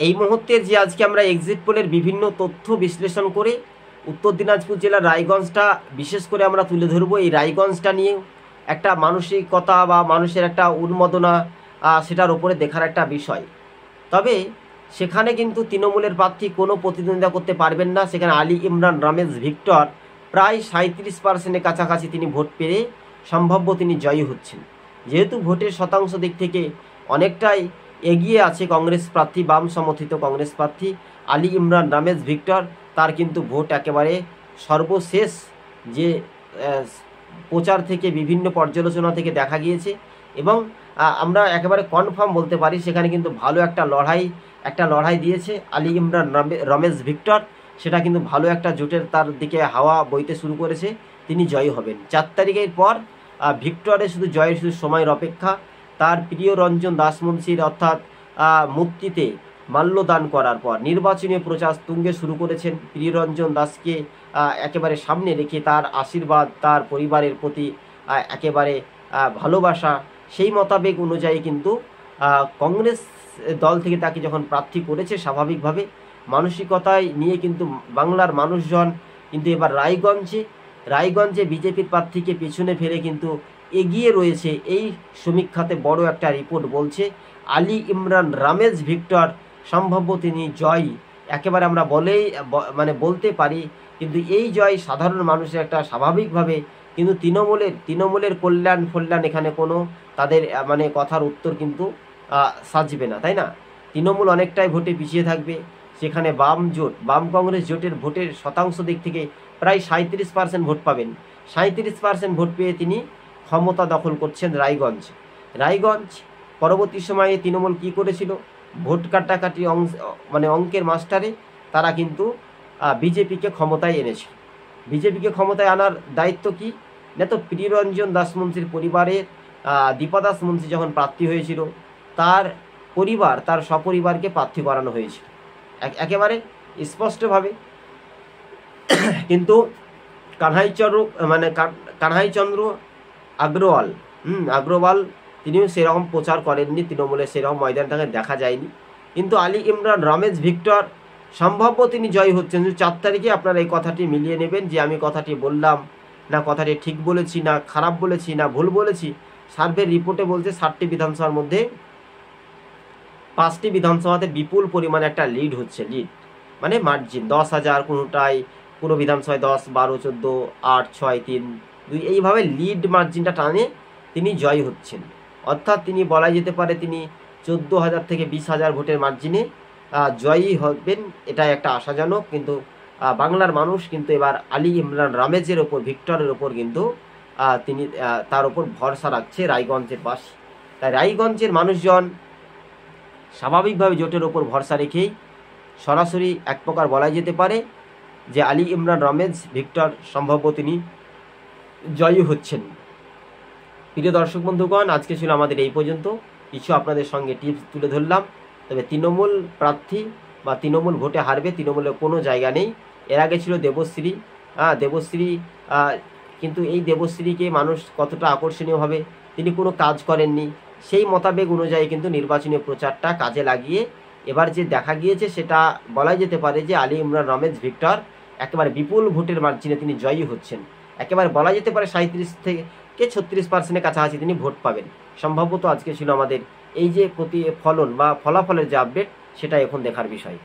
এই মুহূর্তের যে আজকে আমরা এক্সিট পোলের বিভিন্ন তথ্য বিশ্লেষণ করে উত্তর দিনাজপুর জেলার রায়গঞ্জটা বিশেষ করে আমরা তুলে ধরবো। এই রায়গঞ্জটা নিয়ে একটা মানসিকতা বা মানুষের একটা উন্মাদনা সেটার উপরে দেখার একটা বিষয়। তবে সেখানে কিন্তু তৃণমূলের প্রার্থী কোনো প্রতিদ্বন্দ্বিতা করতে পারবেন না। সেখানে আলী ইমরান রমেশ ভিক্টর প্রায় 37%-এর কাছাকাছি তিনি ভোট পেয়ে সম্ভাব্য তিনি জয়ী হচ্ছেন। যেহেতু ভোটের শতাংশ দিক থেকে অনেকটাই এগিয়ে আছে কংগ্রেস প্রার্থী, বাম সমর্থিত কংগ্রেস প্রার্থী আলী ইমরান রমেশ ভিক্টর, তার কিন্তু ভোট একেবারে সর্বশেষ যে প্রচার থেকে বিভিন্ন পর্যালোচনা থেকে দেখা গিয়েছে এবং আমরা একেবারে কনফার্ম বলতে পারি সেখানে কিন্তু ভালো একটা লড়াই দিয়েছে আলী ইমরান রমেশ ভিক্টর। সেটা কিন্তু ভালো একটা জোটের তার দিকে হাওয়া বইতে শুরু করেছে, তিনি জয়ী হবেন 4 তারিখের পর। ভিক্টরের শুধু জয়ের শুধু সময়ের অপেক্ষা। তার প্রিয় রঞ্জন দাসমুন্সির অর্থাৎ মূর্তিতে মাল্যদান করার পর নির্বাচনী প্রচার তুঙ্গে শুরু করেছেন। প্রিয় রঞ্জন দাসকে একেবারে সামনে রেখে তার আশীর্বাদ, তার পরিবারের প্রতি একেবারে ভালোবাসা, সেই মোতাবেক অনুযায়ী কিন্তু কংগ্রেস দল থেকে তাকে যখন প্রার্থী করেছে স্বাভাবিকভাবে মানসিকতায় নিয়ে কিন্তু বাংলার মানুষজন কিন্তু এবার রায়গঞ্জে বিজেপির প্রার্থীকে পেছনে ফেলে কিন্তু এগিয়ে রয়েছে। এই সমীক্ষাতে বড় একটা রিপোর্ট বলছে আলী ইমরান রমেশ ভিক্টর সম্ভাব্য তিনি জয়ী। একেবারে আমরা বলতে পারি কিন্তু এই জয় সাধারণ মানুষের একটা স্বাভাবিকভাবে কিন্তু তৃণমূলের কল্যাণ এখানে কোনো তাদের কথার উত্তর কিন্তু সাজবে না, তাই না? তৃণমূল অনেকটাই ভোটে পিছিয়ে থাকবে। সেখানে বাম কংগ্রেস জোটের ভোটের শতাংশ দিক থেকে প্রায় 37% ভোট পাবেন। 37% ভোট পেয়ে তিনি ক্ষমতা দখল করছেন রায়গঞ্জ। পরবর্তী সময়ে তৃণমূল কি করেছিল, ভোট কাটাকাটি অঙ্কের মাস্টারে তারা কিন্তু বিজেপিকে ক্ষমতায় এনেছিল। বিজেপিকে ক্ষমতায় আনার দায়িত্ব কি না, তো প্রিয়রঞ্জন দাসমুন্সির পরিবারের দীপা দাসমুন্সি যখন প্রার্থী হয়েছিল তার সপরিবারকে প্রার্থী করানো হয়েছিল একেবারে স্পষ্টভাবে। কিন্তু কানহাইচন্দ্র আগ্রওয়াল তিনিও সেরকম প্রচার করেননি, তৃণমূলের সেরকম ময়দানটাকে দেখা যায়নি। কিন্তু আলী ইমরান রমেশ ভিক্টর সম্ভাব্য তিনি জয়ী হচ্ছেন। 4 তারিখে আপনারা এই কথাটি মিলিয়ে নেবেন যে আমি কথাটি বললাম না, কথাটি ঠিক বলেছি না খারাপ বলেছি না ভুল বলেছি। সার্ভের রিপোর্টে বলছে 7টি বিধানসভার মধ্যে 5টি বিধানসভাতে বিপুল পরিমাণে একটা লিড মানে মার্জিন 10,000, কোনো বিধানসভায় 10, 12, 14, 8, 6, 3, 2 এইভাবে লিড মার্জিনটা টানে তিনি জয়ী হচ্ছেন। অর্থাৎ তিনি বলা যেতে পারে তিনি 14,000 থেকে 20,000 ভোটের মার্জিনে জয়ী হবেন। এটাই একটা আশাজনক। কিন্তু বাংলার মানুষ কিন্তু এবার আলী ইমরান রমেশের ওপর, ভিক্টরের ওপর কিন্তু তিনি তার ওপর ভরসা রাখছে রায়গঞ্জের পাশে। তাই রায়গঞ্জের মানুষজন স্বাভাবিকভাবে জোটের ওপর ভরসা রেখেই সরাসরি এক প্রকার বলা যেতে পারে যে আলী ইমরান রমেশ ভিক্টর সম্ভাব্য তিনি জয়ী হচ্ছেন। প্রিয় দর্শক বন্ধুগণ, আজকে ছিল আমাদের এই পর্যন্ত। কিছু আপনাদের সঙ্গে টিপস তুলে ধরলাম। তবে তৃণমূল প্রার্থী বা তৃণমূল ভোটে হারবে, তৃণমূলের কোনো জায়গা নেই। এর আগে ছিল দেবশ্রী, কিন্তু এই দেবশ্রীকে মানুষ কতটা আকর্ষণীয়ভাবে তিনি কোনো কাজ করেননি, সেই মোতাবেক অনুযায়ী কিন্তু নির্বাচনী প্রচারটা কাজে লাগিয়ে এবার যে দেখা গিয়েছে সেটা বলা যেতে পারে যে আলী ইমরান রমেশ ভিক্টর একেবারে বিপুল ভোটের মার্জিনে তিনি জয়ী হচ্ছেন। একেবারে বলা যেতে পারে 37 থেকে 36%-এর কাছাকাছি তিনি ভোট পাবেন সম্ভবত। আজকে ছিল আমাদের এই যে ফলাফলের যে আপডেট, সেটা এখন দেখার বিষয়।